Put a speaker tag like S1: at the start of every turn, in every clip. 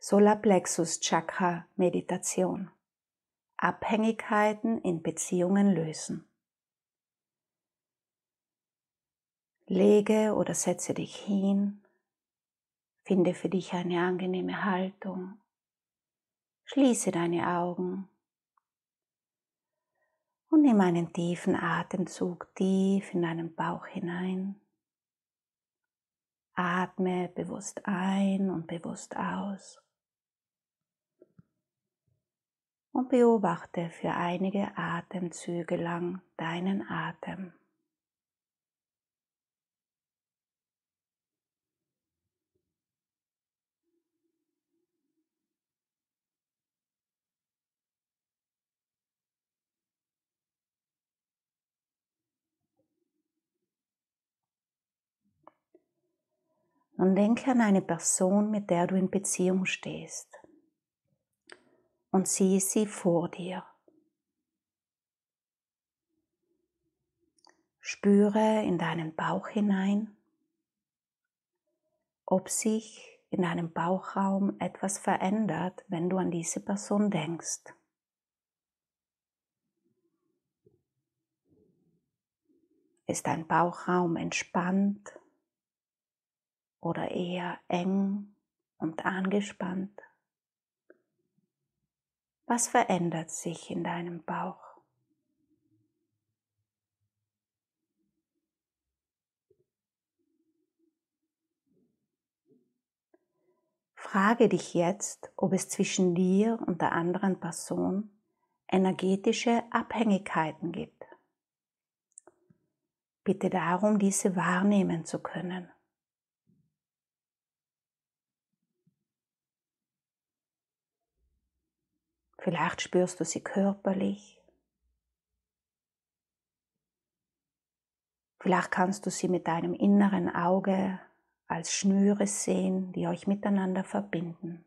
S1: Solarplexus Chakra Meditation. Abhängigkeiten in Beziehungen lösen. Lege oder setze dich hin, finde für dich eine angenehme Haltung, schließe deine Augen und nimm einen tiefen Atemzug tief in deinen Bauch hinein. Atme bewusst ein und bewusst aus und beobachte für einige Atemzüge lang deinen Atem. Nun denke an eine Person, mit der du in Beziehung stehst, und sieh sie vor dir. Spüre in deinen Bauch hinein, ob sich in deinem Bauchraum etwas verändert, wenn du an diese Person denkst. Ist dein Bauchraum entspannt oder eher eng und angespannt? Was verändert sich in deinem Bauch? Frage dich jetzt, ob es zwischen dir und der anderen Person energetische Abhängigkeiten gibt. Bitte darum, diese wahrnehmen zu können. Vielleicht spürst du sie körperlich. Vielleicht kannst du sie mit deinem inneren Auge als Schnüre sehen, die euch miteinander verbinden.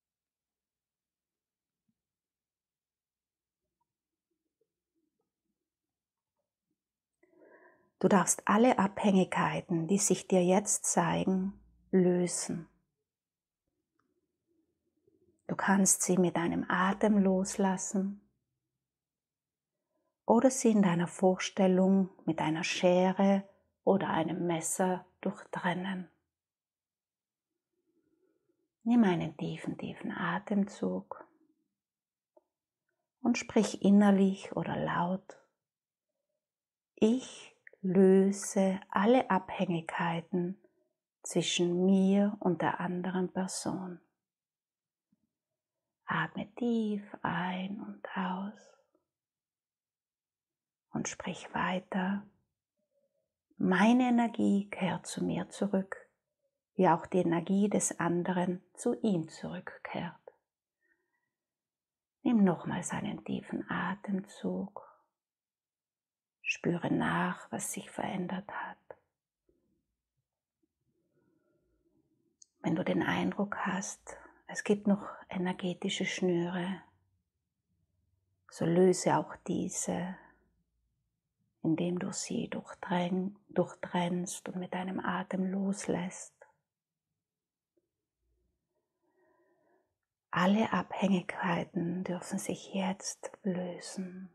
S1: Du darfst alle Abhängigkeiten, die sich dir jetzt zeigen, lösen. Du kannst sie mit deinem Atem loslassen oder sie in deiner Vorstellung mit einer Schere oder einem Messer durchtrennen. Nimm einen tiefen Atemzug und sprich innerlich oder laut: Ich löse alle Abhängigkeiten zwischen mir und der anderen Person. Atme tief ein und aus und sprich weiter: Meine Energie kehrt zu mir zurück, wie auch die Energie des anderen zu ihm zurückkehrt. Nimm nochmals einen tiefen Atemzug. Spüre nach, was sich verändert hat. Wenn du den Eindruck hast, es gibt noch energetische Schnüre, so löse auch diese, indem du sie durchtrennst und mit deinem Atem loslässt. Alle Abhängigkeiten dürfen sich jetzt lösen.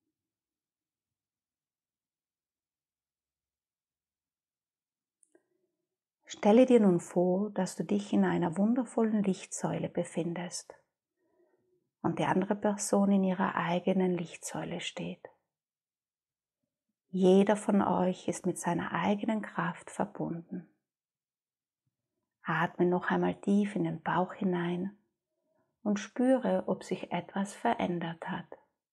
S1: Stelle dir nun vor, dass du dich in einer wundervollen Lichtsäule befindest und die andere Person in ihrer eigenen Lichtsäule steht. Jeder von euch ist mit seiner eigenen Kraft verbunden. Atme noch einmal tief in den Bauch hinein und spüre, ob sich etwas verändert hat.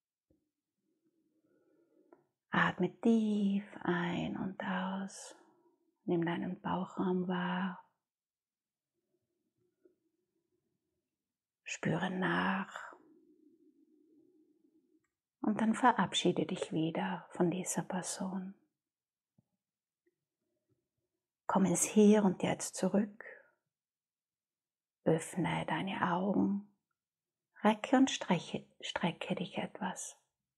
S1: Atme tief ein und aus. Nimm deinen Bauchraum wahr. Spüre nach. Und dann verabschiede dich wieder von dieser Person. Komm ins Hier und Jetzt zurück. Öffne deine Augen. Recke und strecke dich etwas.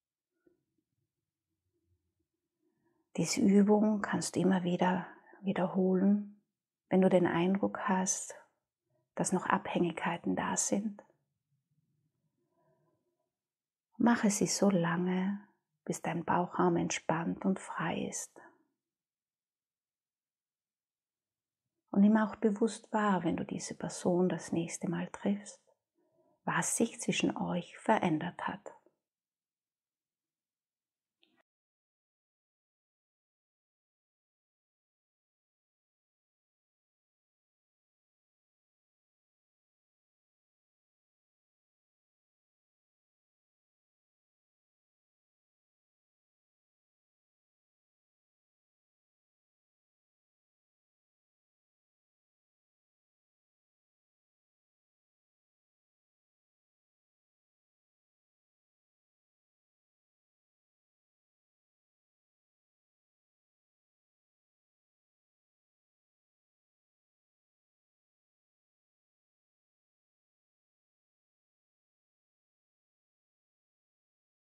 S1: Diese Übung kannst du immer wieder wiederholen, wenn du den Eindruck hast, dass noch Abhängigkeiten da sind. Mache sie so lange, bis dein Bauchraum entspannt und frei ist. Und nimm auch bewusst wahr, wenn du diese Person das nächste Mal triffst, was sich zwischen euch verändert hat.